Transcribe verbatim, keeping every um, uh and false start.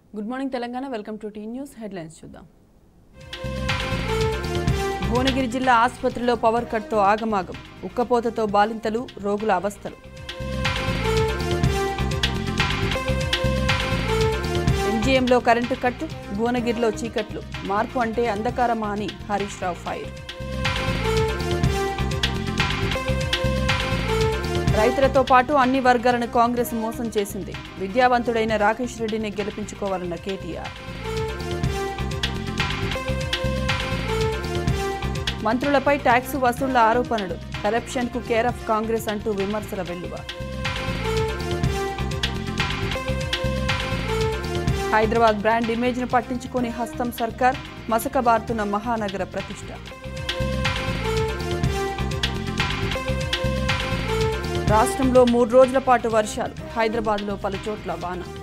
Good morning, Telangana. Welcome to T News Headlines. చూద్దాం. భువనగిరి జిల్లా ఆసుపత్రిలో పవర్ కట్ తో ఆగమాగం. ఉక్కపోతతో బాలింతలు, రోగుల అవస్థలు. ఎంజీఎంలో కరెంటు కట్, భువనగిరిలో చీకట్లు. మార్పు అంటే అంధకారమా అని హరీష్ రావు ఫైర్. రైతులతో పాటు అన్ని వర్గాలను కాంగ్రెస్ మోసం చేసింది. విద్యావంతుడైన రాకేష్ రెడ్డిని గెలిపించుకోవాలన్న కేటీఆర్. మంత్రులపై ట్యాక్స్ వసూళ్ల ఆరోపణలు. కరప్షన్ కు కేర్ ఆఫ్ కాంగ్రెస్ అంటూ విమర్శల వెల్లువ. హైదరాబాద్ బ్రాండ్ ఇమేజ్ ను పట్టించుకుని హస్తం సర్కార్. మసకబారుతున్న మహానగర ప్రతిష్ట. రాష్ట్రంలో మూడు రోజుల పాటు వర్షాలు. హైదరాబాద్లో పలు చోట్ల వాన.